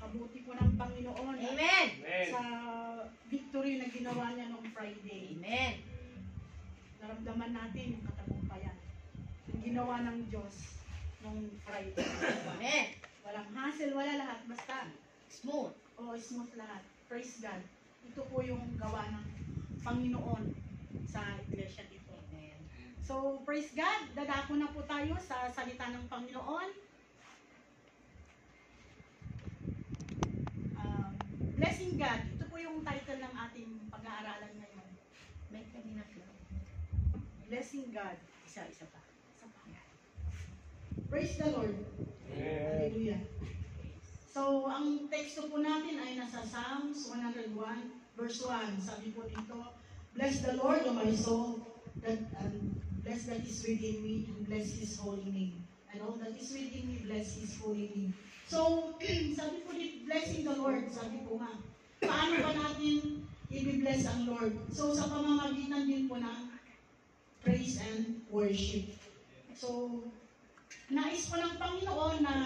Napakabuti po ng Panginoon. Amen. Sa victory na ginawa niya noong Friday. Amen. Naramdaman natin yung katagumpayan. Yung ginawa ng Diyos noong Friday. Amen. Walang hassle, wala lahat. Basta Smooth. smooth lahat. Praise God. Ito po yung gawa ng Panginoon sa iglesia dito. Amen. So, praise God. Dadako na po tayo sa salita ng Panginoon. Blessing God. Ito po yung title ng ating pag-aaralan ngayon. May kanina po. Blessing God. Isa pa. Isa pa. Praise the Lord. Hallelujah. So, ang teksto po natin ay nasa Psalms 101 verse 1. Sabi po dito, bless the Lord, O my soul, bless that is within me, and bless His holy name. And all that is within me, bless His holy name. So, sabi po dito, blessing the Lord, sabi po nga, paano ba natin i-bless ang Lord? So, sa pamamagitan din po ng praise and worship. So, nais po ng Panginoon na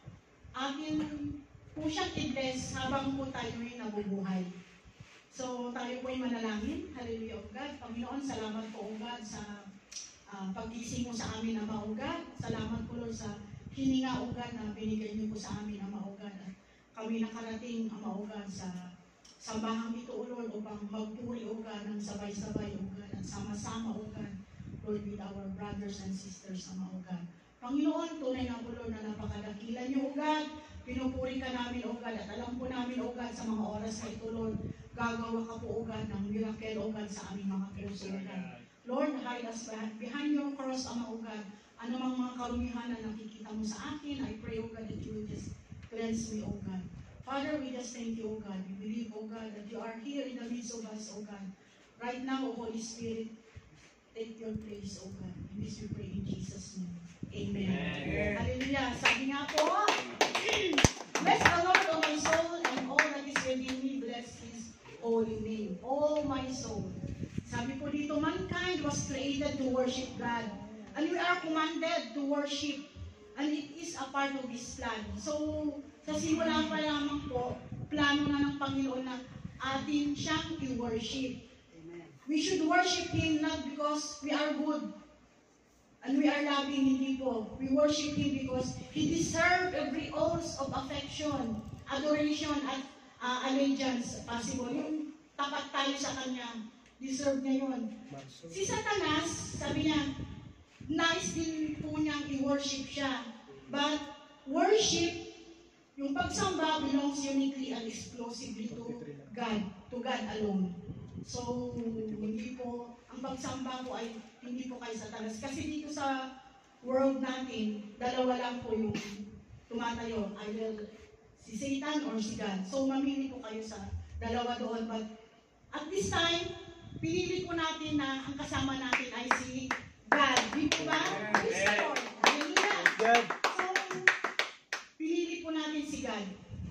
atin po siyang i-bless habang po tayo ay nabubuhay. So, tayo po ay manalangin. Hallelujah, O God. Panginoon, salamat po, O God, sa paggising mo sa amin, Ama, O God. Salamat po, Lord, sa hininga, O God, na binigay niyo po sa amin, Ama, O God. At kami nakarating, Ama, O God, sa sambahang ito, O Lord, upang magpuri, O God, ng sabay-sabay, O God, at sama-sama, O God, Lord, with our brothers and sisters, Ama, O God. Panginoon, tunay na po, Lord, na napakadakila niyo, O God. Pinupuri ka namin, O God, at alam po namin, O God, sa mga oras na ito, Lord, gagawa ka po, O God, ng miracle, O God, sa aming mga puso, O God. Lord, hide us behind your cross, Ama, O God. Anumang mga karumihan na nakikita mo sa akin, I pray, O God, that you will just cleanse me, O God. Father, we just thank you, O God. We believe, O God, that you are here in the midst of us, O God. Right now, O Holy Spirit, take your place, O God. And this we pray in Jesus' name. Amen. Amen. Hallelujah. Sabi nga po, bless the Lord, O my soul, and all that is within me, bless His holy name. Oh, my soul. Sabi po dito, mankind was created to worship God. And we are commanded to worship. And it is a part of His plan. So, sa simula pa lamang po, plano na ng Panginoon na atin siyang i-worship. We should worship Him not because we are good and we are loving, hindi po. We worship Him because He deserves every ounce of affection, adoration, at allegiance. Possible. Yung tapat tayo sa Kanya, deserve niya yun. Si Satanas, sabi niya, nice din po niyang i-worship siya. But worship, yung pagsamba belongs uniquely and exclusively to God alone. So, hindi po, ang pagsamba po ay hindi po kay Satanas. Kasi dito sa world natin, dalawa lang po yung tumatayo. Either si Satan or si God. So, mamili po kayo sa dalawa doon. But at this time, pinili po natin na ang kasama natin ay si God. Di po ba? Praise the Lord. Hallelujah. So, pinili po natin si God.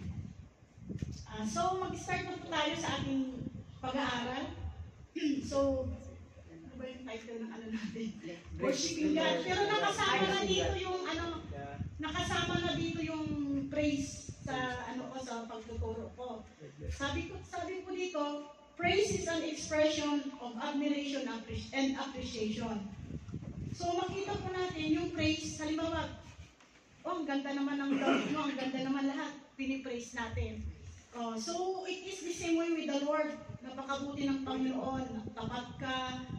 So, mag-start po tayo sa ating pag-aaral. So, ano ba yung title ng ano natin? Worshiping God. Pero nakasama na dito yung nakasama na dito yung praise sa sa pagtuturo ko. Sabi ko dito, praise is an expression of admiration and appreciation. So, makita po natin yung praise, halimbawa, ang ganda naman ng Lord mo, ang ganda naman lahat, pinipraise natin. So, it is the same way with the Lord. Napakabuti ng Panginoon, tapat ka,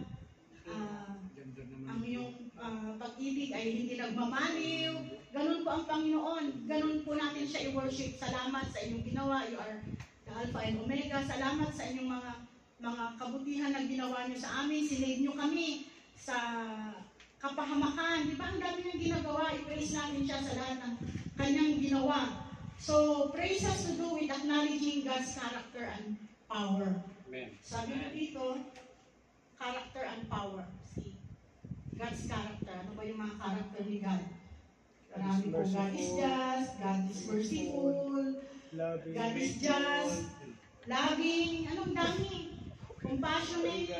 ang iyong pag-ibig ay hindi nagmamaliw. Ganun po ang Panginoon. Ganun po natin siya i-worship. Salamat sa inyong ginawa. You are the Alpha and Omega. Salamat sa inyong mga kabutihan na ginawa niyo sa amin. Sinave niyo kami sa kapahamakan. Di ba ang dami niyang ginagawa? I-praise natin siya sa lahat ng kanyang ginawa. So, praise has to do with acknowledging God's character and power. Amen. Sabi mo dito, character and power. See, God's character. Ano ba yung mga character ni God? Marami po. God is just, God is merciful, God is just, loving, anong dami? Compassionate.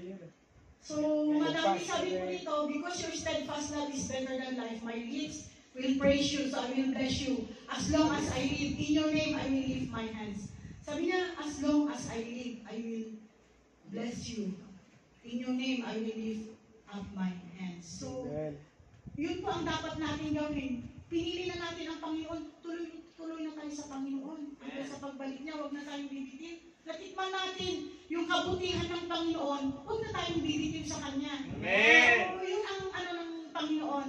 So, madami sabi ko dito, because your steadfast love is better than life, my lips will praise you, so I will bless you. As long as I live, in your name, I will lift my hands. Sabi niya, as long as I live, I will bless you. In your name, I will lift up my hands. So, yun po ang dapat natin gawin. Pinili na natin ang Panginoon, tuloy na tayo sa Panginoon. Hanggang sa pagbalik niya, huwag na tayong bibitin. Natikman natin yung kabutihan ng Panginoon, huwag na tayong bibitin sa Kanya. Amen. So, yun ang ano ng Panginoon.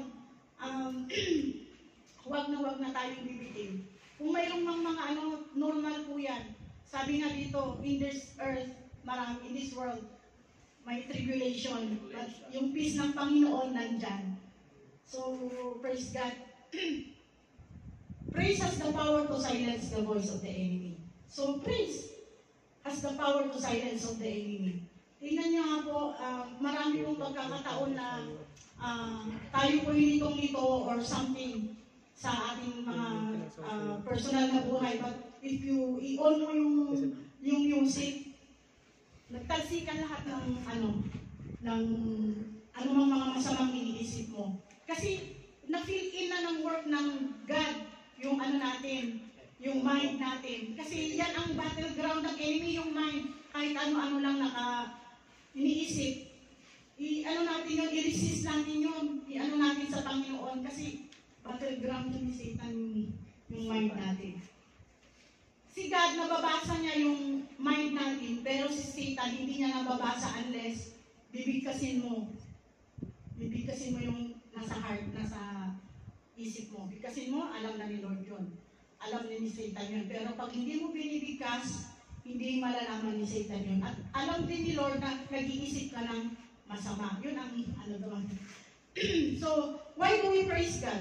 Huwag na tayong bibitin. Kung mayroong mga ano, normal po yan. Sabi nga dito, in this earth, in this world, may tribulation. But yung peace ng Panginoon nandyan. So, praise God. Praise has the power to silence the voice of the enemy. So, praise has the power to silence of the enemy. Tingnan niyo nga po, marami pong pagkakataon na tayo po nitong-nito or something sa ating mga personal na buhay. But if you i-on mo yung music, nagtalsikan lahat ng anumang mga masamang iniisip mo. Kasi na-fill in na ng work ng God yung natin, yung mind natin. Kasi yan ang battleground ng enemy, yung mind. Kahit ano-ano lang iniisip. Natin yun, i-resist natin yun. Natin sa Panginoon. Kasi battleground yun ni Satan yung mind natin. Si God, nababasa niya yung mind natin, pero si Satan, hindi niya nababasa unless bibigkasin mo yung nasa heart, nasa isip mo. Bigkasin mo, alam na ni Lord yun. Alam ni Satan yun. Pero pag hindi mo binibigkas, hindi malalaman ni Satan yun. At alam din ni Lord na nag-iisip ka ng masama. Yun ang doon. So, why do we praise God?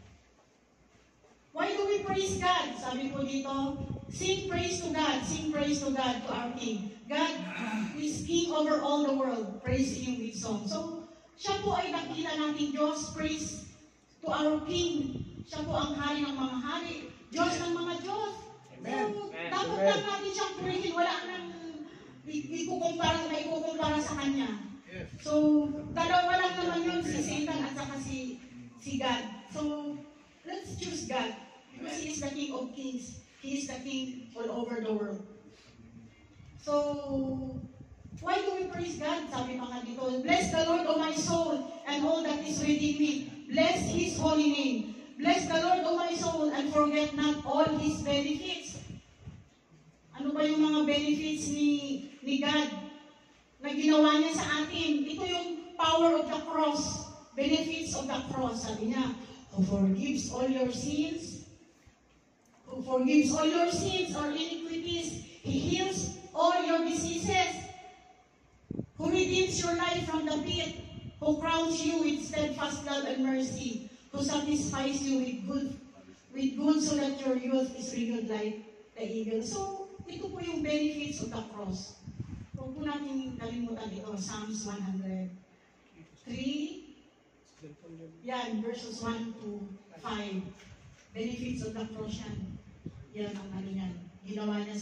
Why do we praise God? Sabi po dito, sing praise to God to our King. God is King over all the world. Praise Him with song. So, siya po ay nakita natin Diyos, praise to our King. Siya po ang hari ng mga hari, Diyos ng mga Diyos. Amen. So, dapat lang natin siyang purihin. Wala nang ikukumpara sa Kanya. So, dalawa lang naman yun, si Satan at saka si God. So, let's choose God. Because He is the King of Kings. He is the King all over the world. So, why do we praise God? Sabi pa nga dito, bless the Lord, O my soul, and all that is within me. Bless His holy name. Bless the Lord, O my soul, and forget not all His benefits. Ano ba yung mga benefits ni God na ginawa niya sa atin? Ito yung power of the cross. Benefits of the cross. Sabi niya, who forgives all your sins, or iniquities. He heals all your diseases. Who redeems your life from the pit. Who crowns you with steadfast love and mercy. Who satisfies you with good so that your youth is renewed like the eagle. So, ito po yung benefits of the cross. Huwag po natin kalimutan ito. Psalms 103. Yan, verses 1 to 5. Benefits of the cross yan. Yan ang yan. Ginawa niya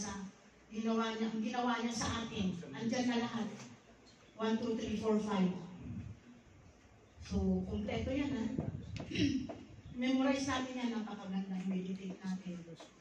sa atin. Andyan na lahat. 1, 2, 3, 4, 5. So, kompleto yan ha. Memorize natin yan. Napakaganda. Meditate natin.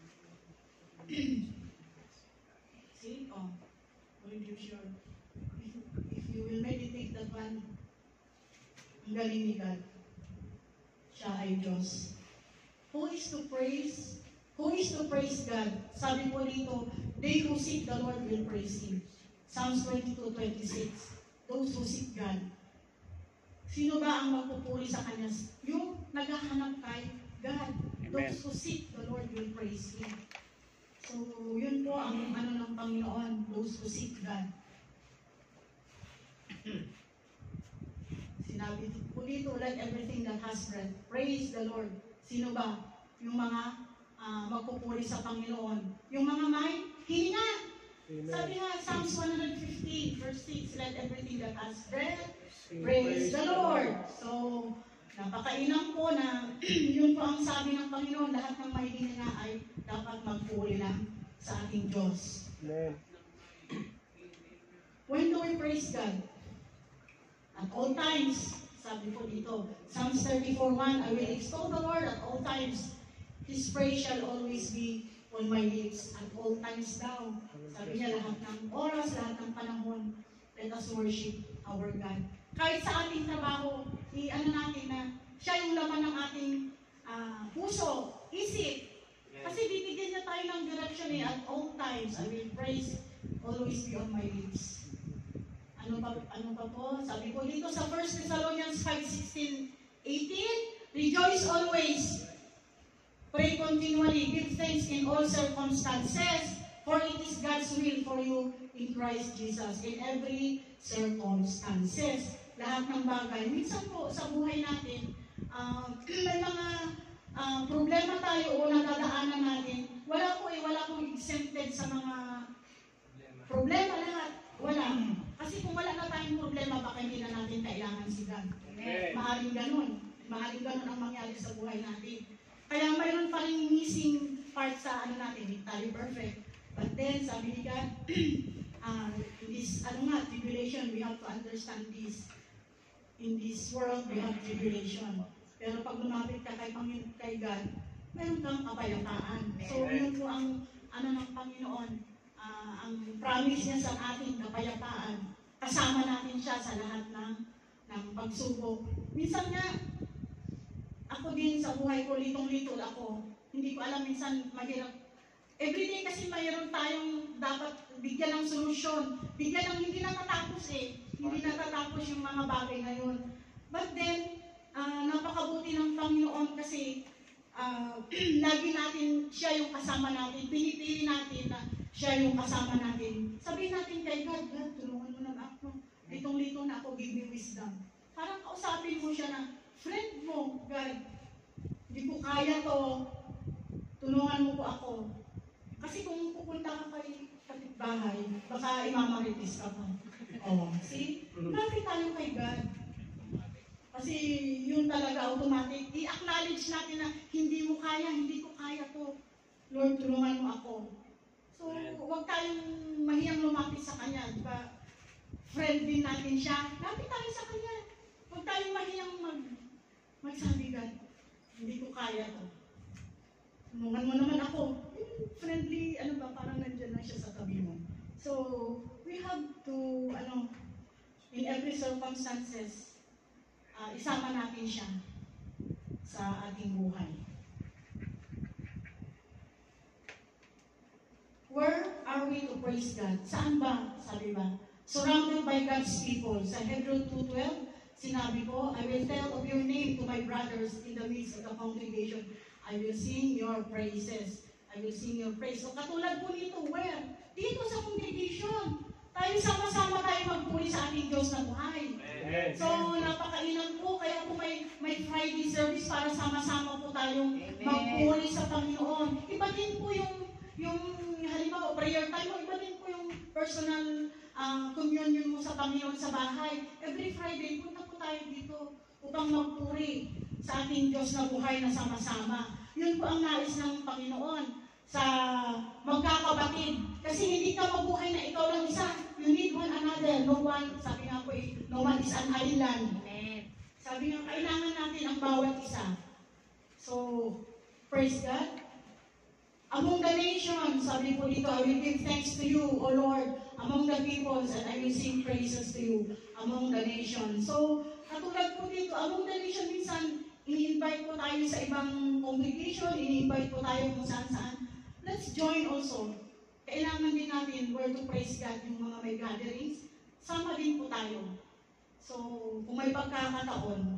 See? Oh. Will you sure? If you will meditate that one, ang galing ni God. Siya ay Diyos. Who is to praise? Who is to praise God? Sabi po dito, they who seek the Lord will praise Him. Psalms 22:26. Those who seek God. Sino ba ang magpupuri sa Kanya? Yung naghahanap kay God. Those who seek the Lord will praise Him. So, yun po ang ng Panginoon. Those who seek God. Sinabi po dito, let everything that has breath, praise the Lord. Sino ba? Yung mga magpupuri sa Panginoon. Yung mga may hininga. Sabi nga, Psalms 150, verse 6, let everything that has breath, praise the Lord. So, napakainam po na yun po ang sabi ng Panginoon, lahat ng may hininga ay dapat magpuri lang sa ating Diyos. Amen. When do we praise God? At all times. Sabi po dito, Psalms 34:1, I will extol the Lord at all times. His praise shall always be on my lips at all times daw. Sabi niya, lahat ng oras, lahat ng panahon, let us worship our God. Kahit sa ating trabaho, ano natin na siya yung laman ng ating puso, isip. Kasi bibigyan niya tayo ng direction at all times. I will praise always be on my lips. Ano pa po? Sabi po dito sa 1 Thessalonians 5:16-18, rejoice always. Pray continually, give thanks in all circumstances, for it is God's will for you in Christ Jesus, in every circumstances. Lahat ng bagay. Minsan po sa buhay natin, may mga problema tayo o nadadaanan natin. Wala pong exempted sa mga problema lahat. Wala. Kasi kung wala na tayong problema, baka hindi na natin kailangan si God. Maaaring ganun. Maaaring ganun ang mangyari sa buhay natin. Kaya mayroon pa rin missing part sa natin, hindi tayo perfect. But then, sabi ni God, this, tribulation, we have to understand this. In this world, we have tribulation. Pero pag lumapit ka kay God, mayroon kang kapayapaan. So, yun po ang, ng Panginoon, ang promise niya sa ating kapayapaan. Kasama natin siya sa lahat ng pagsubok. Minsan nga, ako din sa buhay ko, litong-litol ako. Hindi ko alam, minsan mahirap. Everyday kasi mayroon tayong dapat bigyan ng solusyon. Bigyan ng hindi natatapos Hindi natatapos yung mga bagay na yun. But then, napakabuti ng Panginoon kasi lagi natin siya yung kasama natin. Pinipili natin na siya yung kasama natin. Sabihin natin kay God, God, tulungan mo na ako. Litong-litong na ako, give me wisdom. Parang kausapin mo siya na, friend mo, God, hindi ko kaya to, tulungan mo po ako. Kasi kung pupunta ka kay kapitbahay, baka imamaritis ka pa. See? Lapit tayo kay God. Kasi yun talaga automatic. I-acknowledge natin na hindi mo kaya, hindi ko kaya to. Lord, tulungan mo ako. So, huwag tayong mahiyang lumapit sa Kanya. Diba? Friend din natin siya. Lapit tayo sa Kanya. Huwag tayong mahiyang magsabi, God, hindi ko kaya to. Tulungan mo naman ako. Friendly, parang nandyan lang siya sa tabi mo. So, we have to, in every circumstances, isama natin siya sa ating buhay. Where are we to praise God? Saan ba? Sabi ba? Surrounded by God's people. Sa Hebrews 2:12, sinabi ko, I will tell of your name to my brothers in the midst of the congregation. I will sing your praises. I will sing your praise. So katulad po nito, where? Dito sa congregation. Tayo sama-sama tayo magpuri sa ating Diyos na buhay. Amen. So napakainan po, kaya po may Friday service para sama-sama po tayong magpuri sa Panginoon. Iba din po yung halimbawa, prayer time mo, iba din po yung personal communion mo sa Panginoon sa bahay. Every Friday, punta po tayo dito upang magpuri sa ating Diyos na buhay na sama-sama. Yun po ang nais ng Panginoon sa magkakapatid. Kasi hindi ka mabuhay na ikaw lang isa. You need one another. No one, sabi nga po no one is an island. Amen. Sabi nga, kailangan natin ang bawat isa. So, praise God. Among the nations, sabi po dito, I will give thanks to you, O Lord, among the peoples, and I will sing praises to you among the nations. So, katulad po dito, among the nations, minsan, ini-invite po tayo sa ibang congregation, ini-invite po tayo kung saan-saan. Let's join also. Kailangan din natin where to praise God, yung mga may gatherings. Sama din po tayo. So, kung may pagkakataon.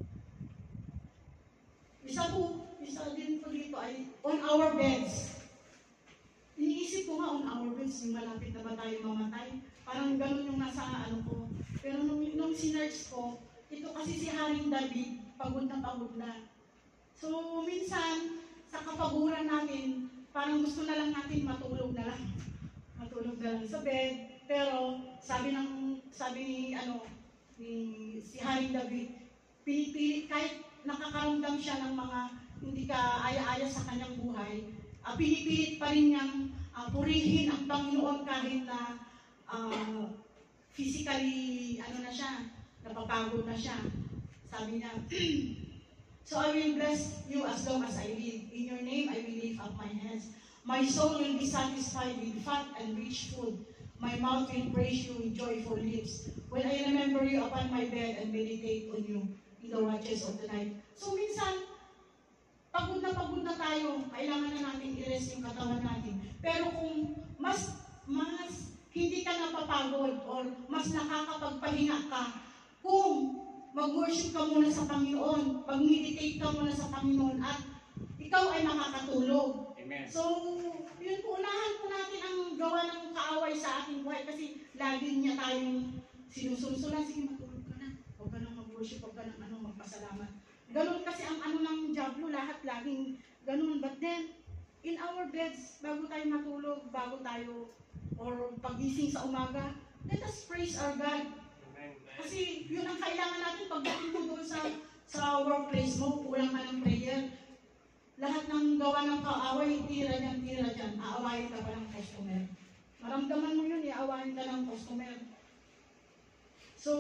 Isa din po dito ay on our beds. Iniisip ko nga on our beds, yung malapit na ba tayo mamatay. Parang ganun yung nasa ko. Pero nung sinerch ko, ito kasi si Haring David, pagod na. So, minsan, sa kapaguran natin, parang gusto na lang natin matulog na lang sa bed. Pero, sabi ni si Haring David, pinipilit, kahit nakakaramdam siya ng mga hindi ka aya-aya sa kanyang buhay, pinipilit pa rin niyang purihin ang Panginoon kahit na physically, napapagod na siya. Sabi niya, so I will bless you as long as I live. In your name I will lift up my hands. My soul will be satisfied with fat and rich food. My mouth will praise you with joyful lips. When I remember you upon my bed and meditate on you in the watches of the night. So minsan, pagod na tayo, kailangan na natin i-rest yung katawan natin. Pero kung mas hindi ka napapagod or mas nakakapagpahinga ka, kung mag-worship ka muna sa Panginoon, mag-meditate ka muna sa Panginoon, at ikaw ay makakatulog. Amen. So, yun po, unahan po natin ang gawa ng kaaway sa ating buhay kasi lagi niya tayong sinusulsulan. Sige, matulog ka na. Huwag ka nang mag-worship, huwag ka nang magpasalamat. Ganun kasi ang ng Diablo, lahat laging ganun. But then, in our beds, bago tayo matulog, bago tayo, or pagising sa umaga, let us praise our God. Kasi yun ang kailangan natin pagdating mo doon sa workplace mo, kulang ka ng prayer. Lahat ng gawa ng kaaway, tira dyan, aawayin ka pa ng customer. Maramdaman mo yun, aawayin ka ng customer. So,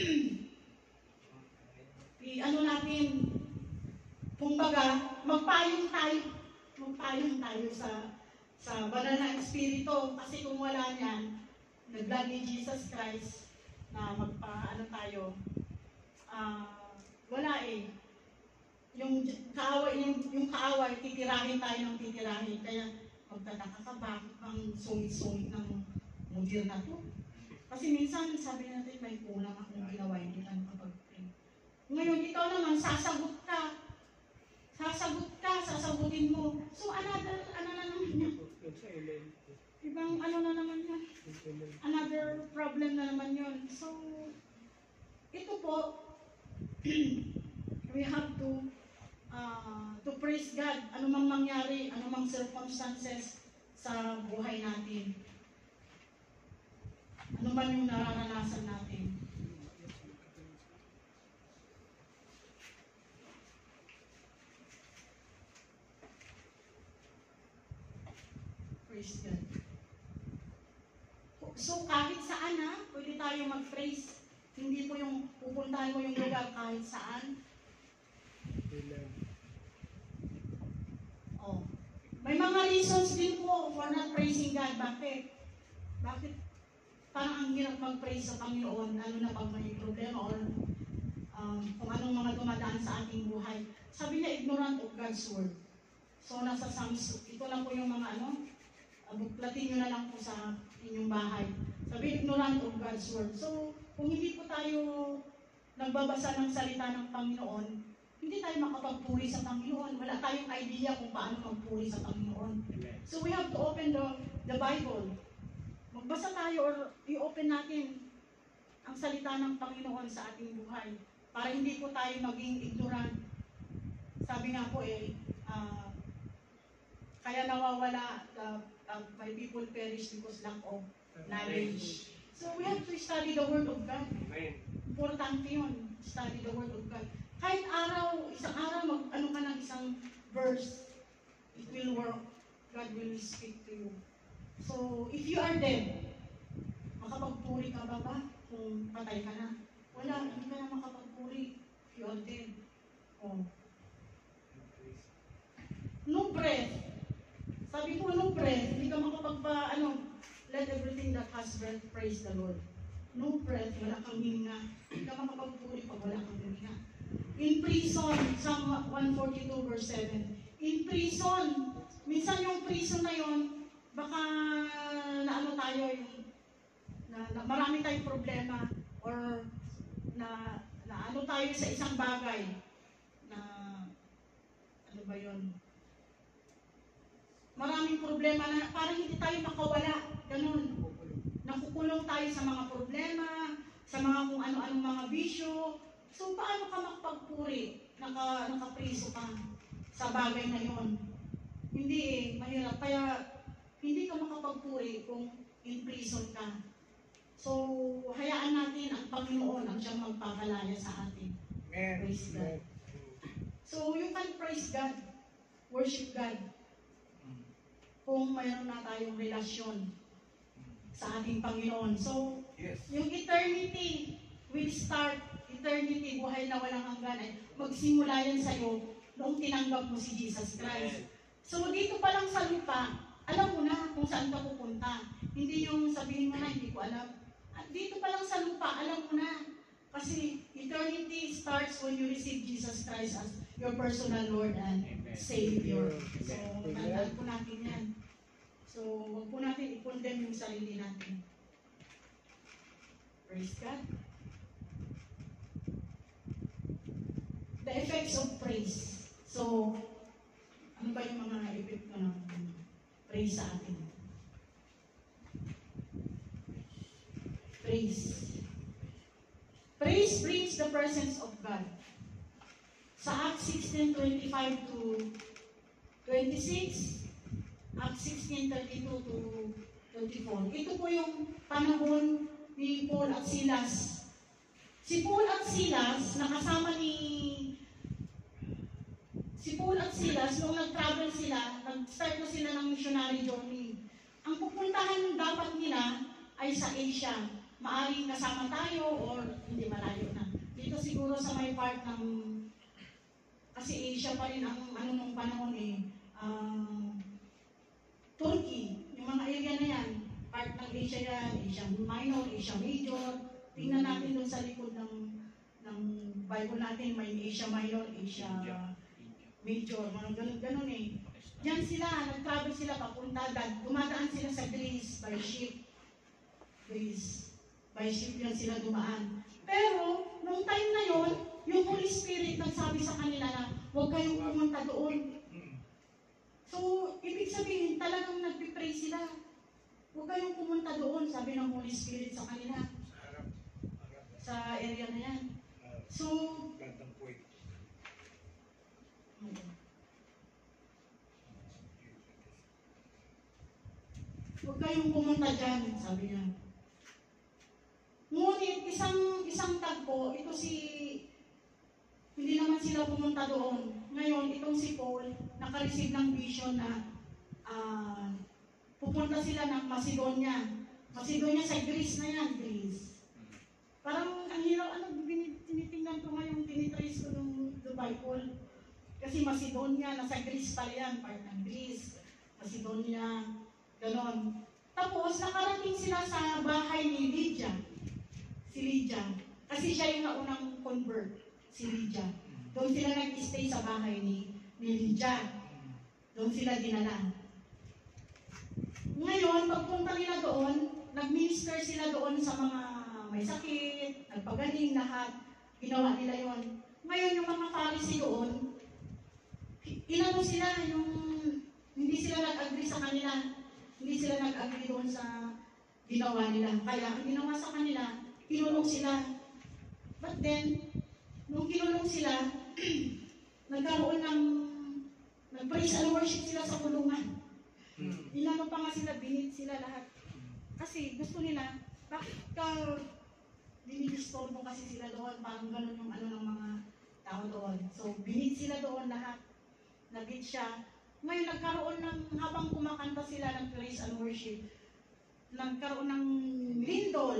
ano natin, kumbaga, magpayong tayo sa banal na espiritu. Kasi kung wala niyan, nag-blood ni Jesus Christ, na wala eh. Yung kaaway, titirahin tayo ng titirahin. Kaya magtataka ka, bakit bang sungit-sungit ng mudir na to? Kasi minsan, sabi natin, may kulang akong ginawa, hindi ka nakapag-pray. Ngayon, ikaw naman, sasagot ka, sasagutin mo. So, ano na naman yan? Ibang ano na naman yan? Another problem na naman yun. So, ito po, we have to praise God. Ano mang mangyari, ano mang circumstances sa buhay natin. Ano man yung nararanasan natin. Praise God. So kahit saan pwede tayo mag-praise. Hindi po yung pupuntahan mo yung lugar kahit saan. Oh. May mga reasons din po for not praising God. Bakit? Parang ang hirap mag-praise sa Panginoon, lalo na pag may problema or kung anong mga dumadaan sa ating buhay. Sabi niya, ignorant of God's word. So nasa Psalms, ito lang po yung mga buklatin nyo na lang po sa inyong bahay. Sabi, ignorant of God's word. So, kung hindi po tayo nagbabasa ng salita ng Panginoon, hindi tayo makapagpuri sa Panginoon. Wala tayong idea kung paano magpuri sa Panginoon. So, we have to open the Bible. Magbasa tayo or i-open natin ang salita ng Panginoon sa ating buhay para hindi po tayo maging ignorant. Sabi nga po kaya nawawala, my people perish because lack of knowledge. So we have to study the Word of God. Importante yun, study the Word of God. Kahit isang araw, ano ka ng isang verse, it will work. God will speak to you. So, if you are dead, makapagpuri ka ba kung patay ka na? Wala, hindi ka na makapagpuri if you are dead. Oh. No breath. Sabi ko, no breath. Hindi ka let everything that has breath praise the Lord. No breath, wala kang hininga. Hindi ka makapagpuri pag wala kang hininga. In prison, Psalm 142 verse 7. In prison, minsan yung prison na yon, baka tayo na marami tayong problema or na tayo sa isang bagay na maraming problema na parang hindi tayo makawala. Ganun. Nakukulong tayo sa mga problema, sa mga kung ano-anong mga bisyo. So, paano ka makapagpuri? Nakapriso ka sa bagay na yon. Hindi mahirap. Kaya, hindi ka makapagpuri kung in prison ka. So, hayaan natin ang Panginoon ang siyang magpapalaya sa atin. Praise God. So, you can praise God, worship God, kung mayroon na tayong relasyon sa ating Panginoon. So, yung eternity will start. eternity, buhay na walang hanggan, ay magsimula yan sa'yo noong tinanggap mo si Jesus Christ. So dito pa lang sa lupa, alam mo na kung saan ka pupunta. Hindi yung sabihin mo na, hindi ko alam. At dito pa lang sa lupa, alam mo na. Kasi eternity starts when you receive Jesus Christ as your personal Lord and Savior. So, tandaan po natin yan. So, huwag po natin i-condemn yung sarili natin. Praise God. The effects of praise. So, ano ba yung mga epekto ng praise sa atin? Praise. Praise brings the presence of God. Sa Acts 16:25 to 26, Acts 16:32 to 24. Ito po yung panahon ni Paul at Silas. Si Paul at Silas, nakasama si Paul at Silas, nung nag-travel sila, nag-start na sila ng missionary journey. Ang pupuntahan dapat nila ay sa Asia. Maaring kasama tayo or hindi, malayo na. Dito siguro sa may part ng, kasi Asia pa rin ang ano nung panahon Turkey, yung mga area na yan, part ng Asia yan, Asia Minor, Asia Major. Tingnan natin doon sa likod ng Bible natin, may Asia Minor, Asia Major, mga ganun eh. Diyan sila, nag-travel sila papunta, dumadaan sila sa Greece by ship. Greece. By ship yan sila dumaan. Pero, nung time na yon, yung Holy Spirit nagsabi sa kanila na huwag kayong pumunta doon. So, ibig sabihin, talagang nagpipray sila. Huwag kayong pumunta doon, sabi ng Holy Spirit sa kanila. Sa area na yan. So, huwag kayong pumunta dyan, sabi niya. Ngunit isang tagpo, hindi naman sila pumunta doon. Ngayon, itong si Paul, nakareceive ng vision na pupunta sila ng Macedonia. Macedonia sa Greece na yan, Greece. Parang ang hirap, tinitingnan ko ngayon, tinitrace ko ng the Bible. Kasi Macedonia, nasa Greece pala yan, part ng Greece. Macedonia, ganon. Tapos, nakarating sila sa bahay ni Lydia. Si Lydia. Kasi siya yung naunang convert, si Lydia. Doon sila nag-stay sa bahay ni Lydia. Doon sila dinala. Ngayon, pagpunta nila doon, nag-minister sila doon sa mga may sakit, nagpagaling lahat. Ginawa nila yon. Ngayon, yung mga Pharisee doon, inano sila, hindi sila nag-agree sa kanila. Hindi sila nag-agree doon sa ginawa nila. Kaya, ang ginawa sa kanila, kinulong sila. But then, nung kinulong sila, nagkaroon nag-praise and worship sila sa kulungan. Inano pa nga sila, binit sila lahat. Kasi gusto nila, bakit ka dinidisturbo kasi sila doon, parang ganun yung ano ng mga tao doon. So, binit sila doon lahat. Nabit siya. Ngayon, nagkaroon habang kumakanta sila ng praise and worship, nagkaroon ng lindol.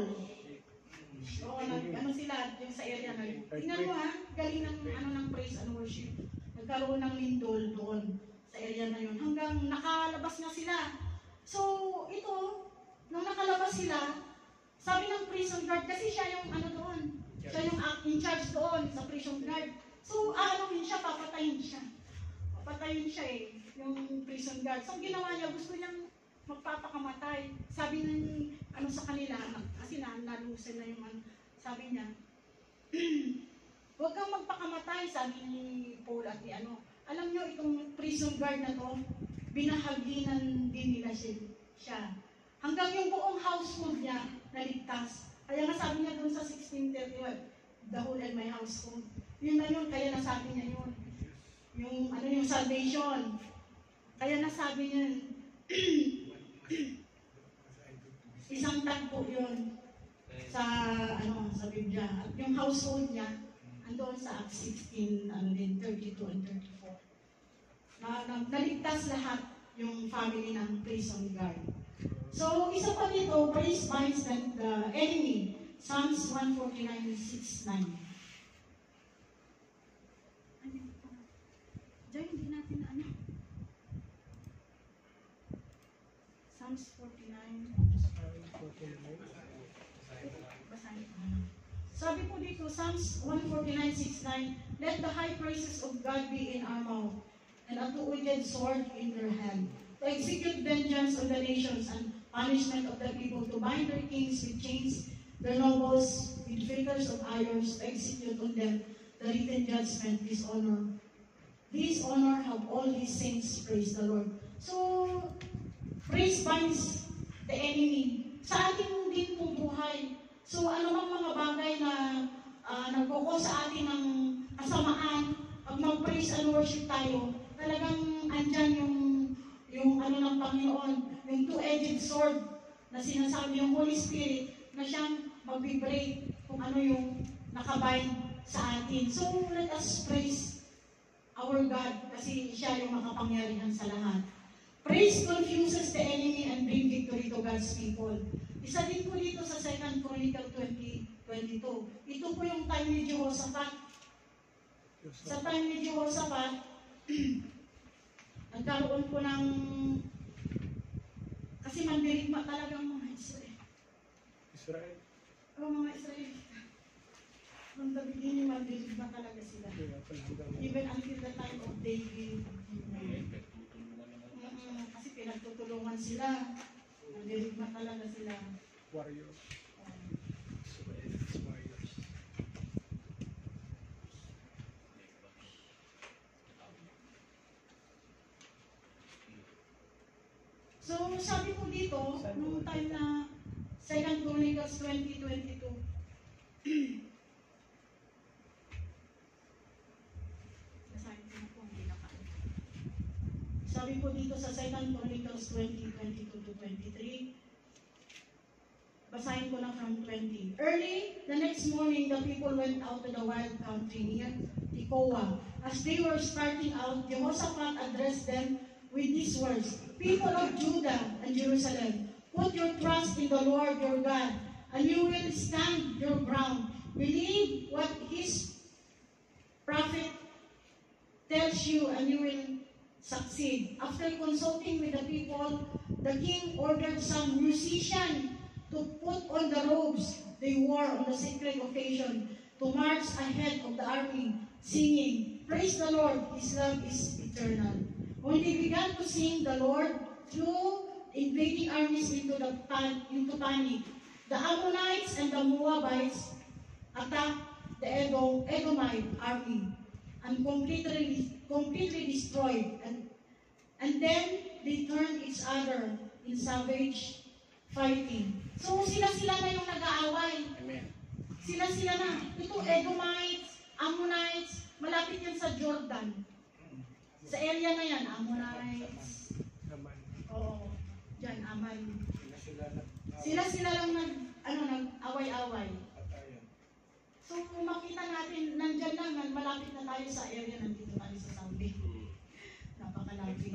Oo, sila, yung sa area na yun. Tingnan mo galing ng praise and worship. Nagkaroon ng lindol doon sa area na yun. Hanggang nakalabas na sila. So, ito, nung nakalabas sila, sabi ng prison guard, kasi siya yung doon. Siya yung in charge doon sa prison guard. So, siya, papatayin siya. Papatayin siya yung prison guard. So, ginawa niya, gusto niyang magpapakamatay. Sabi sa kanila, kasi nalusin na yung sabi niya, huwag kang magpakamatay, sabi ni Paul at ni Alam niyo, itong prison guard na to, binahaginan din nila siya. Hanggang yung buong household niya, naligtas. Kaya nga sabi niya doon sa 16:31, the whole and my household. Yun na yun, kaya nasabi niya yun. Yung salvation. Kaya nasabi niya, isang tagpo yun sa Biblia. At yung household niya, andoon sa Acts 16:32 and 34. Naligtas lahat yung family ng prison guard. So, isa pa dito, praise binds the enemy. Psalms 149:6-9. Psalms 49. Basahin ko. Sabi po dito, Psalms 149:6-9, let the high praises of God be in our mouth, and a two-edged sword in their hand, to execute vengeance on the nations and punishment of the people, to bind their kings with chains, their nobles with fetters of irons, to execute on them the written judgment, dishonor. Dishonor have all his saints, praise the Lord. So, praise binds the enemy. Sa ating din pong buhay. So, ano mang mga bagay na nagkukos sa atin ng kasamaan, pag mag-praise and worship tayo, talagang andyan yung ano ng Panginoon, yung two-edged sword na sinasabi yung Holy Spirit na siyang mag-vibrate kung ano yung nakabind sa atin. So, let us praise our God kasi siya yung makapangyarihan sa lahat. Praise confuses the enemy and bring victory to God's people. Isa din po dito sa 2 Chronicle 20:22. Ito po yung time ni Jehoshaphat. Sa time ni Jehoshaphat, nagkaroon po ng, kasi mandirigma talaga ang mga Israel. O mga Israel. From the beginning, mandirigma talaga sila. Even until the time of David. Kasi pinagtutulungan sila. Mandirigma talaga sila. Warriors. So, sabi ko dito, nung time na 2 Chronicles 20:22, sabi po dito sa 2 Chronicles 20:22-23, basahin ko lang from 20. Early the next morning, the people went out to the wild country near Tekoa. As they were starting out, Jehoshaphat addressed them with these words, people of Judah and Jerusalem, put your trust in the Lord your God, and you will stand your ground. Believe what his prophet tells you, and you will succeed. After consulting with the people, the king ordered some musicians to put on the robes they wore on the sacred occasion to march ahead of the army, singing, praise the Lord, his love is eternal. When they began to sing, the Lord threw invading armies into panic. The Ammonites and the Moabites attacked the Edomite army and completely destroyed. And then they turned each other in savage fighting. So sila-sila na yung nag-aaway. Amen. Sila-sila na. Ito Edomites, Ammonites, malapit yan sa Jordan. Sa area na yan, Ammonites. Oo. Diyan, Aman. Sila-sila lang nag-away-away. So, kung makita natin, nandyan lang, malapit na tayo sa area, nandito tayo sa Saudi. Napakalapit.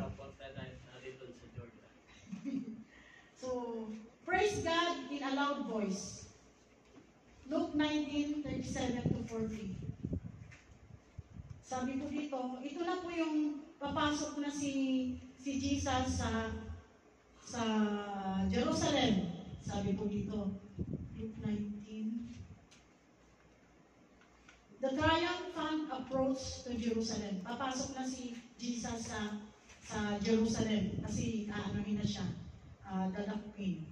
So, praise God in a loud voice. Luke 19:37-40. Sabi ko dito, ito na po yung papasok na si Jesus sa Jerusalem. Sabi po dito, Luke 19. The triumphant approach to Jerusalem. Papasok na si Jesus sa Jerusalem kasi aanahin na siya, dadakpin.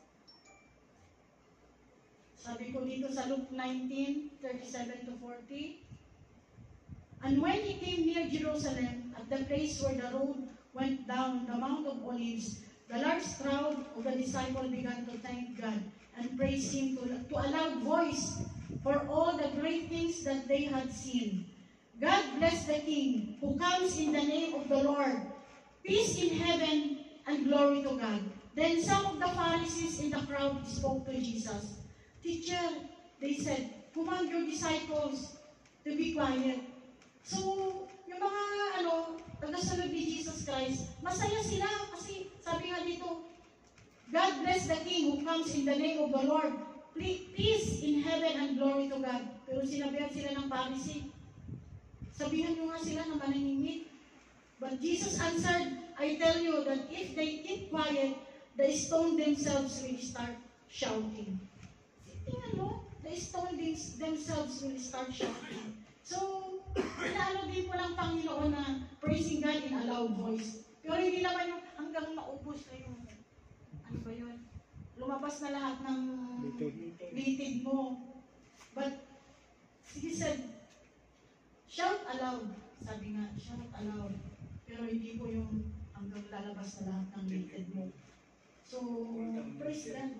Sabi ko dito sa Luke 19:37-40. And when he came near Jerusalem, at the place where the road went down the Mount of Olives, the large crowd of the disciples began to thank God and praise Him to a loud voice for all the great things that they had seen. God bless the King who comes in the name of the Lord. Peace in heaven and glory to God. Then some of the Pharisees in the crowd spoke to Jesus. Teacher, they said, command your disciples to be quiet. So, yung mga tagasunod ni Jesus Christ, masaya sila kasi sabi nga dito, God bless the King who comes in the name of the Lord. Peace in heaven and glory to God. Pero sinabihan sila ng Pharisee, sabihan nyo nga sila na manahimik. But Jesus answered, I tell you that if they keep quiet, the stone themselves will start shouting. Tingnan mo, the stone themselves will start shouting. So, inaano din po lang Panginoon na praising God in a loud voice. Pero hindi naman yung hanggang maubos na yung, ano ba yun? Lumabas na lahat ng litid mo. But, he said, shout aloud. Sabi nga, shout aloud. Pero hindi po yung hanggang lalabas na lahat ng litid mo. So, praise God.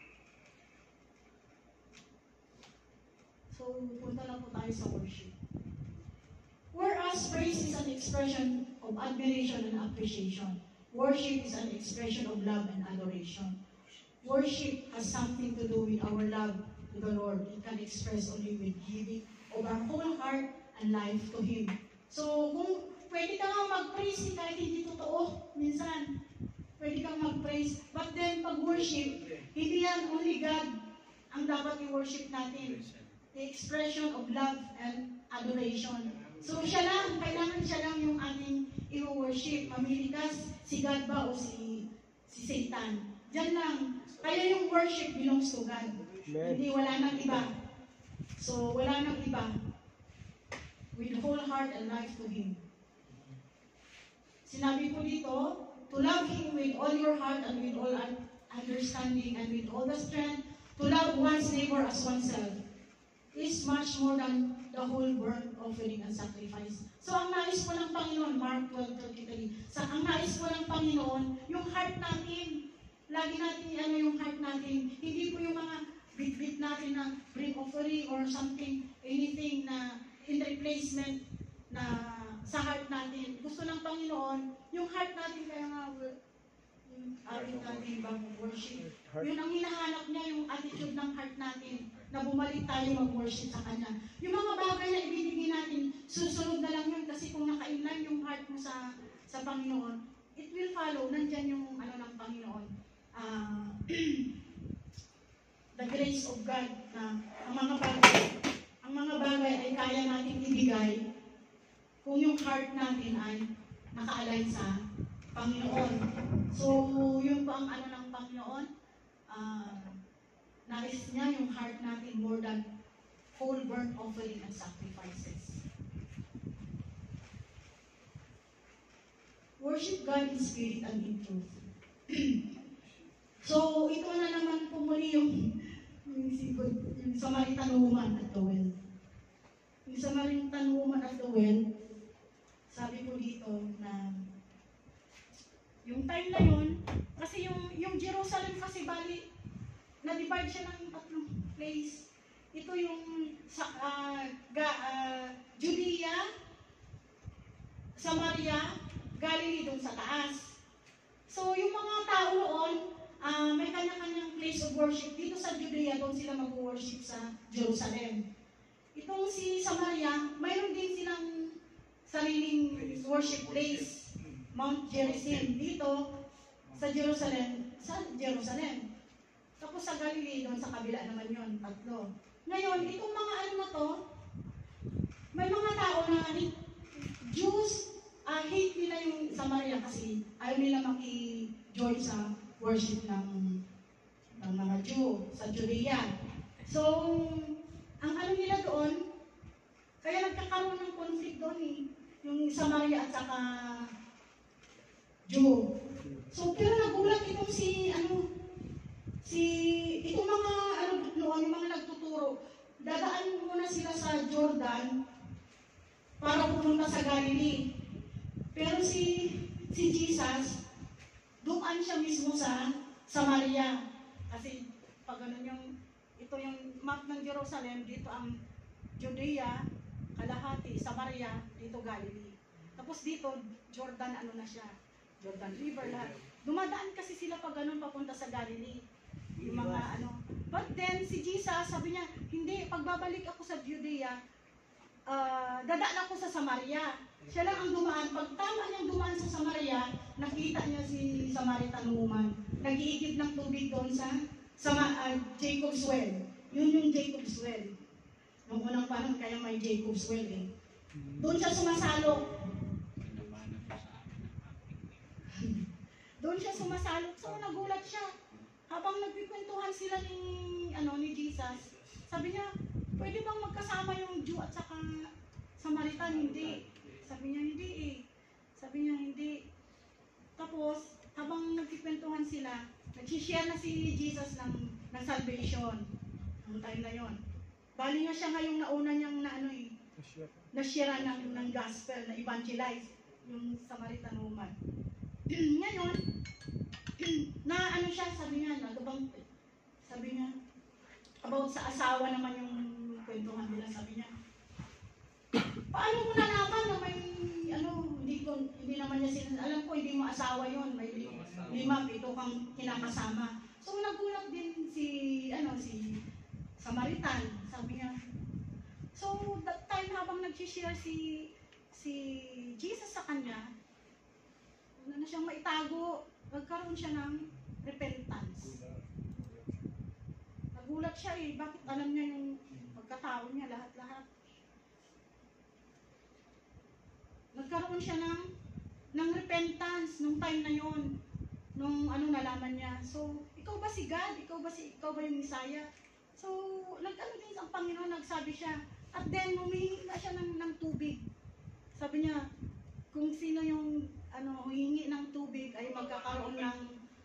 So, punta na po tayo sa worship. Whereas praise is an expression of admiration and appreciation, worship is an expression of love and adoration. Worship has something to do with our love to the Lord. It can express only with giving of our whole heart and life to Him. So, kung pwede ka nga mag-praise kahit hindi totoo, minsan, pwede kang mag-praise. But then, pag-worship, hindi yan only God ang dapat i-worship natin. The expression of love and adoration. So, siya lang, kailangan siya lang yung ating i-worship. Mamili ka, si God ba o si Satan. Diyan lang. Kaya yung worship belongs to God. Hindi, wala nang iba. So, wala nang iba. With whole heart and life to Him. Sinabi po dito, to love Him with all your heart and with all understanding and with all the strength, to love one's neighbor as oneself, is much more than the whole burnt offering and sacrifice. So, ang nais po ng Panginoon, Mark 12:33, ang nais po ng Panginoon, yung heart natin, lagi natin yung heart natin, hindi po yung mga bit-bit natin na bring offering or something, anything na in replacement na sa heart natin. Gusto ng Panginoon, yung heart natin, kaya nga, yung ating natin worship. Yun ang hinahanap niya, yung attitude ng heart natin, na bumalik tayo mag-worship sa Kanya. Yung mga bagay na ibinigay natin, susunod na lang yun, kasi kung naka-inline yung heart mo sa Panginoon, it will follow. Nandyan yung ng Panginoon. The grace of God, na ang mga bagay ay kaya natin ibigay kung yung heart natin ay naka-align sa Panginoon. So, yun po ang ng Panginoon. Nais niya yung heart natin more than whole burnt offering and sacrifices. Worship God in spirit and in truth. So, ito na naman po muli yung Samaritan woman at the well. Yung Samaritan woman at the well, sabi po dito na yung time na yun, kasi yung Jerusalem kasi bali, na-divide siya ng tatlong place. Ito yung Judea, Samaria, Galilee doon sa taas. So, yung mga tao noon, may kanya-kanyang place of worship. Dito sa Judea, doon sila mag-worship sa Jerusalem. Itong si Samaria, mayroon din silang sariling worship place. Mount Gerizim. Dito, sa Jerusalem. Tapos sa Galilee, doon sa kabila naman yun, tatlo. Ngayon, itong mga na to, may mga tao na Jews, hate nila yung Samaria kasi ayaw nila maki-join sa worship ng mga Jew sa Judea. So, ang nila doon, kaya nagkakaroon ng conflict doon yung Samaria at saka Jew. So, pero nagulat itong itong mga noon, yung mga nagtuturo, dadaan muna sila sa Jordan para pumunta sa Galilee. Pero si Jesus, dumaan siya mismo sa Samaria. Kasi pag ito yung map ng Jerusalem, dito ang Judea, kalahati, Samaria, dito Galilee. Tapos dito, Jordan, na siya? Jordan River, lahat. Dumadaan kasi sila pag papunta sa Galilee. Yung mga But then, si Jesus, sabi niya, hindi, pagbabalik ako sa Judea, dadaan ako sa Samaria. Siya lang ang dumaan. Pag tama niyang dumaan sa Samaria, nakita niya si Samaritan woman. Nag-iigib ng tubig doon sa Jacob's Well. Yun yung Jacob's Well. Nung unang panahon, kaya may Jacob's Well Doon siya sumasalok. Doon siya sumasalok. So nagulat nagkwentuhan sila ni Jesus. Sabi niya, pwede bang magkasama yung Jew at saka Samaritan? Hindi. Sabi niya, hindi eh. Sabi niya, hindi. Tapos, habang nagkikwentuhan sila, nag-share na si Jesus ng salvation. Ang time na yon. Bali nga siya ngayong nauna niyang na-share ng gospel, na evangelize yung Samaritan woman. Ngayon, siya, sabi niya, about sa asawa naman yung kwentuhan nila, sabi niya, paano mo nalaman na may, hindi naman niya alam ko, hindi mo asawa yon, may 5, 7 kang kinakasama. So, nagulat din si Samaritan, sabi niya. So, that time, habang nag-share si Jesus sa kanya, na siyang maitago, nagkaroon siya ng repentance. Nagulat siya bakit alam niya yung pagkatao niya, lahat-lahat. Nagkaroon siya ng repentance nung time na yon, nung nalaman niya. So, ikaw ba si God? Ikaw ba yung Messiah? So, din ang Panginoon, nagsabi siya. At then, humihingi na siya ng tubig. Sabi niya, kung sino yung humingi ng tubig ay magkakaroon ng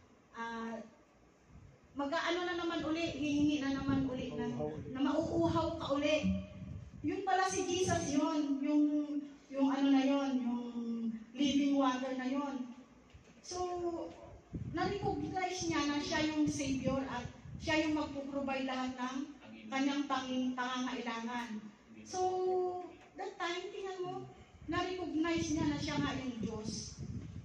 hihingi na naman uli na mauuhaw ka uli. Yun pala si Jesus yun, yung yung living water na yun. So, na-recognize niya na siya yung Savior at siya yung magpuprovide lahat ng kanyang pangangailangan. So, that time, tingnan mo, na-recognize niya na siya nga yung Diyos.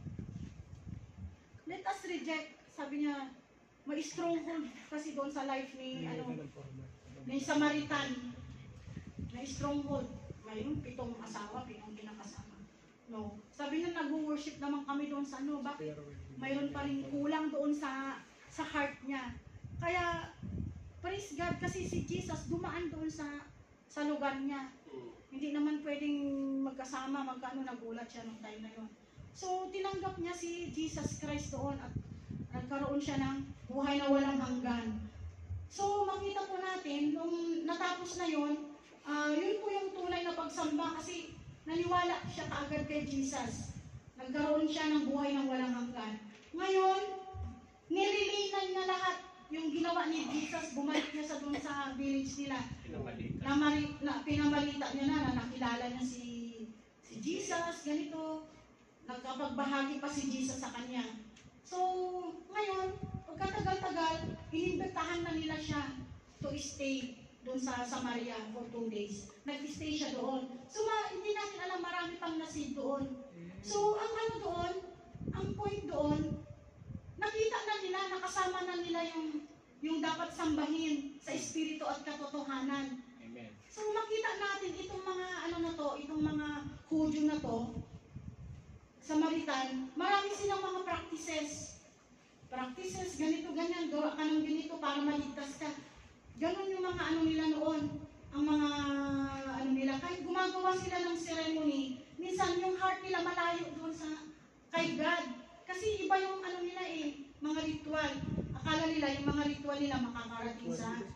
Let us reject, sabi niya, may stronghold kasi doon sa life ni Samaritan. May stronghold. Mayroon 7 asawa, 7 kinakasama. No. Sabi niya, nag-worship naman kami doon sa bakit? Mayroon pa rin kulang doon sa heart niya. Kaya, praise God, kasi si Jesus dumaan doon sa lugar niya. Hindi naman pwedeng magkasama, nagulat siya nung time na yun. So, tinanggap niya si Jesus Christ doon at nagkaroon siya ng buhay na walang hanggan. So, makita po natin, nung natapos na yun, yun po yung tunay na pagsamba kasi naniwala siya kaagad kay Jesus. Nagkaroon siya ng buhay na walang hanggan. Ngayon, nirelayan niya lahat yung ginawa ni Jesus, bumalik niya doon sa village nila. Pinamalita niya na nakilala niya si Jesus, ganito. Nagkapagbahagi pa si Jesus sa kanya. So, ngayon, pagkatagal-tagal, inimbitahan na nila siya to stay doon sa Samaria for 2 days. Nag-stay siya doon. So, hindi natin alam, marami pang nasid doon. So, ang point doon, nakita na nila, nakasama na nila yung dapat sambahin sa espiritu at katotohanan. Amen. So, makita natin itong mga itong mga Hudyo na to, Samaritan, marami silang mga practices. Practices, ganito, ganyan, gawa ka ng ganito para maligtas ka. Ganon yung mga nila noon. Ang mga nila, kahit gumagawa sila ng ceremony, minsan yung heart nila malayo doon kay God. Kasi iba yung nila mga ritual. Akala nila yung mga ritual nila makakarating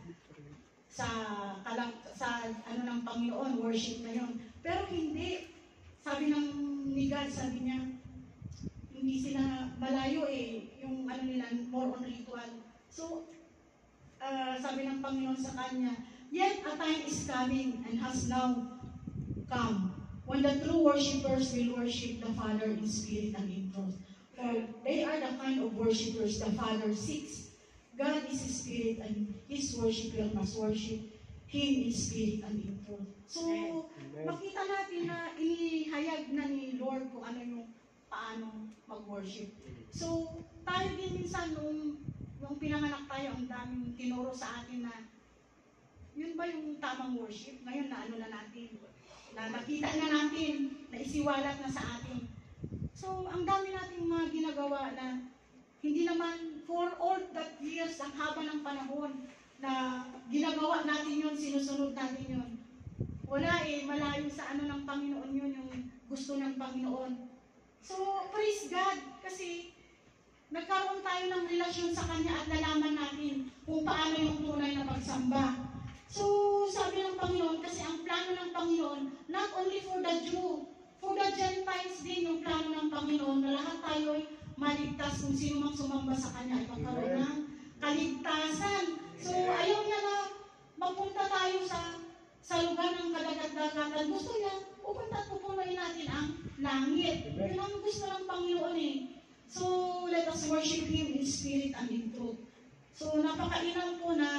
sa ng Panginoon, worship na yun. Pero hindi. Sabi ni God, sabi niya, hindi sila malayo yung nila, more on ritual. So, sabi ng Panginoon sa kanya, yet a time is coming and has now come when the true worshipers will worship the Father in spirit and in truth. For they are the kind of worshipers the Father seeks. God is spirit and His worshipper must worship Him in spirit and in truth. So, makita natin na inihayag na ni Lord kung paano mag-worship. So, tayo din minsan nung pinanganak tayo, ang daming tinuro sa atin na yun ba yung tamang worship? Ngayon na natin, na nakita na natin, na isiwalat na sa atin. So, ang dami nating mga ginagawa na hindi naman for all that years, ang haba ng panahon na ginagawa natin yun, sinusunod natin yun. Wala malayo sa ng Panginoon yun, yung gusto ng Panginoon. So, praise God, kasi nagkaroon tayo ng relasyon sa Kanya at nalaman natin kung paano yung tunay na pagsamba. So, sabi ng Panginoon, kasi ang plano ng Panginoon, not only for the Jew, for the Gentiles din yung plano ng Panginoon, na lahat tayo ay maligtas kung sino mang sumamba sa Kanya ay magkaroon ng kaligtasan. So, ayaw niya na mapunta tayo sa lugar ng kadagat-dagatan. Gusto niya, pupunta at pupunuin natin ang langit. Yun ang gusto ng Panginoon eh. So, let us worship Him in spirit and in truth. So, napakainam po na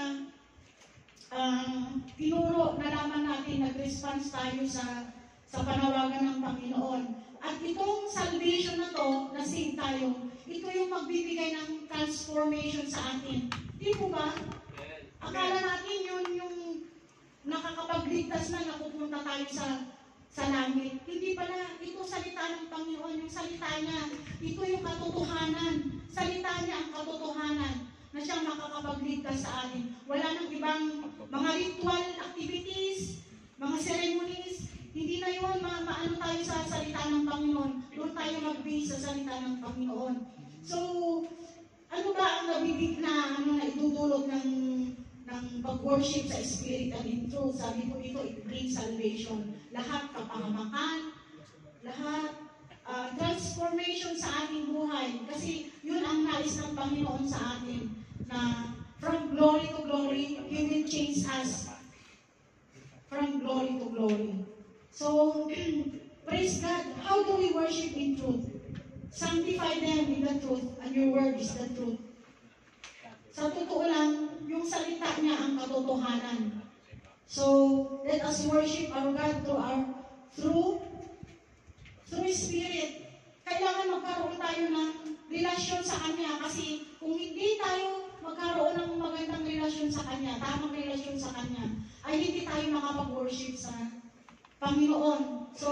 tinuro, nalaman natin, nag-response tayo sa panawagan ng Panginoon. At itong salvation na to, na save tayo, ito yung magbibigay ng transformation sa atin. Di po ba? Akala natin yun yung nakakapagligtas na napupunta tayo sa langit. Hindi pala, ito salita ng Panginoon, yung salita niya, ito yung katotohanan. Salita niya ang katotohanan na siyang makakapagligtas sa atin. Wala nang ibang mga ritual activities, mga ceremonies, hindi na yun, maano tayo sa salita ng Panginoon. Doon tayo mag-base sa salita ng Panginoon. So, ano ba ang nabibig na, na itutulog ng pag-worship sa Spirit and in truth? Sabi ko dito, it brings salvation. Lahat kapahamakan, lahat transformation sa ating buhay. Kasi yun ang nais ng Panginoon sa atin, na from glory to glory, He will change us. From glory to glory. So, praise God. How do we worship in truth? Sanctify them in the truth, and your word is the truth. Sa totoo lang, yung salita niya ang katotohanan. So, let us worship our God through Spirit. Kailangan magkaroon tayo ng relasyon sa Kanya, kasi kung hindi tayo magkaroon ng magandang relasyon sa Kanya, tamang relasyon sa Kanya, ay hindi tayo makapag-worship sa Panginoon. So,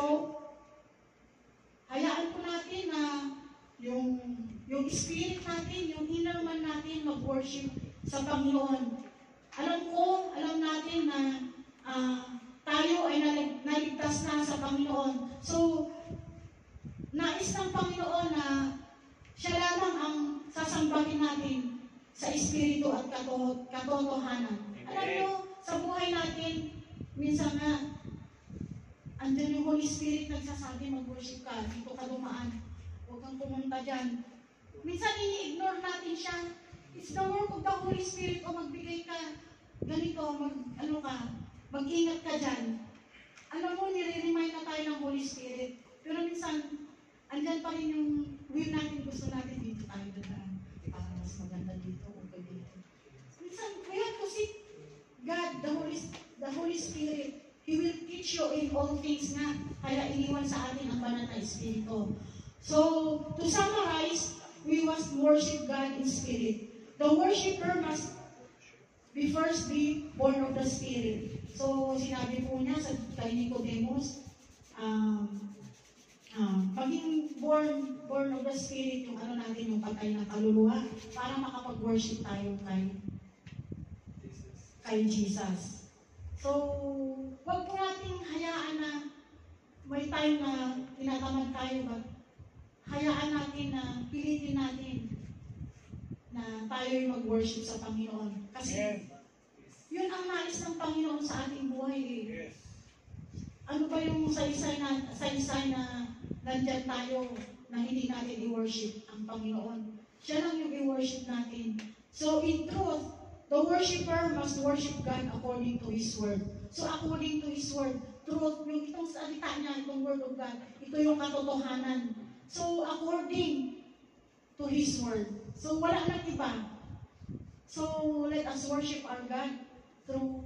hayaan po natin na yung spirit natin, yung inner man natin mag-worship sa Panginoon. Alam natin na tayo ay naligtas na sa Panginoon. So, nais ng Panginoon na siya lamang ang sasambahin natin sa espiritu at katotohanan. Alam mo, sa buhay natin, minsan nga, andyan yung Holy Spirit nagsasabi, mag-worship ka, dito ka dumaan, huwag kang pumunta dyan. Minsan ini-ignore natin siya. It's the work of the Holy Spirit, o magbigay ka, ganito, mag-ingat ka dyan. Alam mo, nire-remind na tayo ng Holy Spirit. Pero minsan, andyan pa rin yung will natin, gusto natin dito tayo dadaan. Mas maganda dito, o dito. Minsan, we have to seek God, the Holy Spirit. He will teach you in all things nga. Kaya iniwan sa atin ang banal na Espiritu. So, to summarize, we must worship God in spirit. The worshiper must first be born of the Spirit. So, sinabi po niya sa kay Nicodemus, paging born of the Spirit, yung natin, yung patay na kaluluwa, para makapag-worship tayo kay Jesus. So, wag po nating hayaan na may time na tinatamad tayo, but hayaan natin na pilitin natin na tayo'y mag-worship sa Panginoon. Kasi yun ang nais ng Panginoon sa ating buhay eh. Ano ba yung saysay na nandyan tayo na hindi natin i-worship ang Panginoon? Siya lang yung i-worship natin. So in truth, the worshiper must worship God according to His Word. So according to His Word, truth, yung itong salita niya, itong Word of God, ito yung katotohanan. So according to His Word. So wala nang iba. So let us worship our God through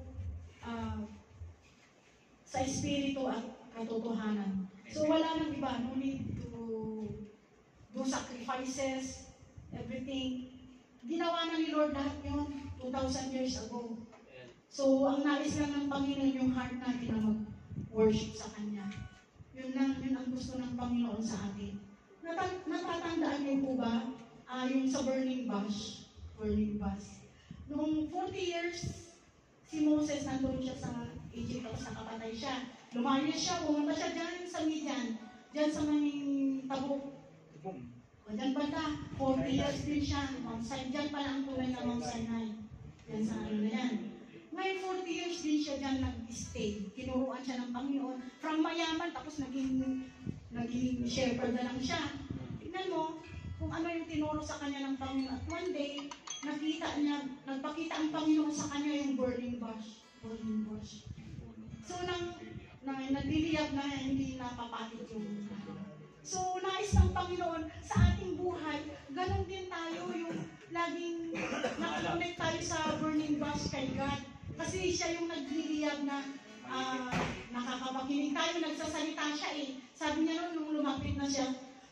sa Espiritu at katotohanan. So wala nang iba. No need to do sacrifices, everything. Ginawa na ni Lord lahat yun 2,000 years ago. So ang nais lang ng Panginoon yung heart natin na mag-worship sa Kanya. Yun ang gusto ng Panginoon sa atin. Natatandaan niyo po ba yung sa burning bush? Noong 40 years, si Moses nandun siya sa Egypt, tapos nakapatay siya. Lumayas siya, pumunta siya dyan sa Midian, dyan sa may Tabuk. O dyan banda, 40 years din siya, Mount Sinai. Dyan pala ang tunay na Mount Sinai. Yan sa ano na yan. Ngayon, 40 years din siya dyan nag-stay. Tinuruan siya ng Panginoon. From mayaman, tapos naging shepherd na lang siya. Tignan mo, kung ano yung tinuro sa kanya ng Panginoon. At one day, nagpakita ang Panginoon sa kanya yung burning bush. Burning bush. So, nagliliyab na hindi napapatid yung So, nais ng Panginoon sa ating buhay, ganun din tayo yung laging nakakonect tayo sa burning bush kay God. Kasi siya yung nagliliyab na nakakapakinig tayo, nagsasalita siya eh. Sabi niya noon, nung lumapit na siya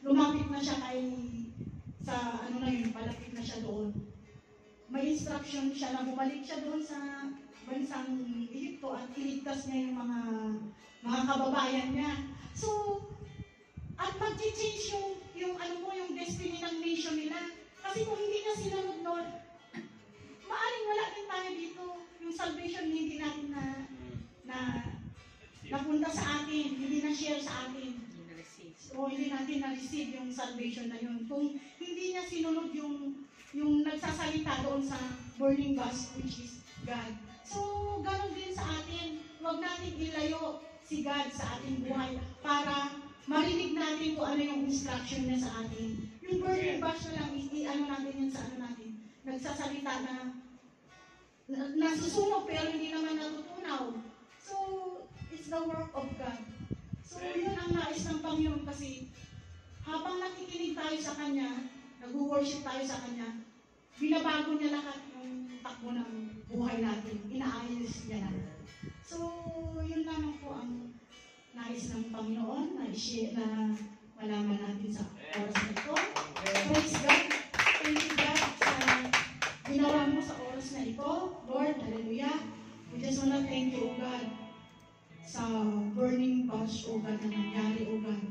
sa ano na yun, palapit na siya doon. May instruction siya na bumalik siya doon sa bansang Egypto at iligtas niya yung mga kababayan niya. So, at mag-change yung destiny ng nation nila. Kasi kung hindi na sinunod noon, maaring wala din tayo dito. Yung salvation hindi natin na napunta sa atin, hindi na-share sa atin. O hindi natin na-receive yung salvation na yun. Kung hindi niya sinunod yung nagsasalita doon sa burning bush, which is God. So, ganun din sa atin. Huwag natin ilayo si God sa ating buhay para marinig natin kung ano yung instruction niya sa atin. Yung burning bush na lang, i-ano natin yun sa ano natin. Nagsasalita na nasusunog pero hindi naman natutunaw. So, it's the work of God. So, yun ang nais ng Panginoon kasi habang nakikinig tayo sa Kanya, nag-worship tayo sa Kanya, binabago niya lahat ng takbo ng buhay natin. Inaayos niya lang. So, yun lamang po ang nais ng Panginoon na i-share na malaman natin sa oras na ito. Praise God. Thank you God sa ginawa mo sa oras na ito. Lord, hallelujah. We just wanna thank you, O God, sa burning bush, O God, na nangyari, O God.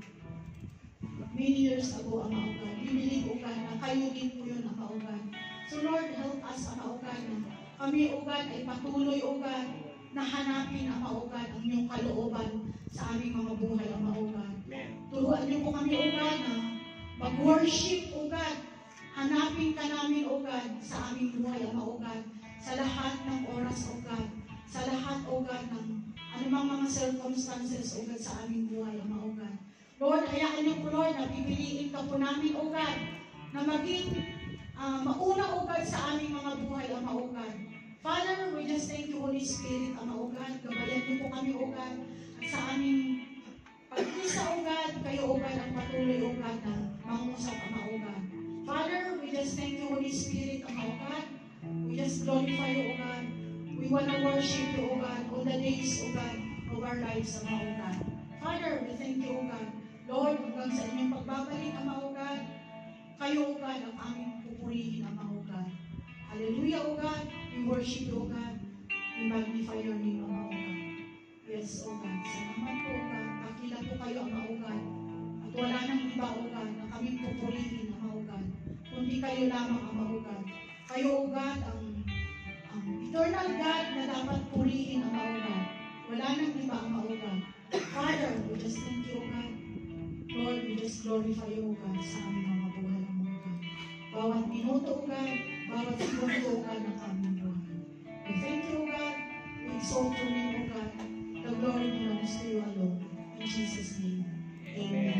Many years ago, Ama, O God. We believe, O God, na kayo din po yun, Ama, O God. So Lord, help us, Ama, O God, na kami, O God, ay patuloy, O God, na hanapin, Ama, O God, ang iyong kalooban sa aming mga buhay, Ama, O God. Turuan niyo po kami, O God, na mag-worship, O God. Hanapin ka namin, O God, sa aming buhay, Ama, O God. Sa lahat ng oras, O God. Sa lahat, O God, ng anumang mga circumstances, O God, sa aming buhay, Ama, O God. Lord, hayaan niyo po, Lord, na pipiliin ka po namin, O God, na maging mauna, O God, sa aming mga buhay, Ama, O God. Father, we just thank you, Holy Spirit, Ama, O God. Gabayan niyo po kami, O God, at sa aming pag-isa, O God, kayo, O God, ang patuloy, O God, na mangusap, Ama, O God. Father, we just thank you, Holy Spirit, Ama, O God. We just glorify you, O God. We want to worship you, O God, all the days, O God, of our lives, Ama, O God. Father, we thank you, O God. Lord, hanggang sa inyong pagbabalik, Ama, O God, kayo, O God, ang aming pupurihin, Ama, O God. Hallelujah, O God. We worship you, O God. We magnify your name, Ama, O God. Yes, O God. Salamat po, O God. Pakila po kayo, Ama, O God. At wala nang iba, O God, na kaming pupurihin, Ama, O God. Kundi kayo lamang, Ama, O God. Kayo, O God, ang eternal God na dapat purihin, Ama, O God. Wala nang iba, Ama, O God. Father, we just thank you, O God. Lord, we just glorify you, O God, sa aming mga buhay, Ama, O God. Bawat minuto, O God, bawat segundo, O God, ng aming buhay. We thank you, O God. We exalt your name, O God. The glory belongs to you alone. In Jesus' name, amen.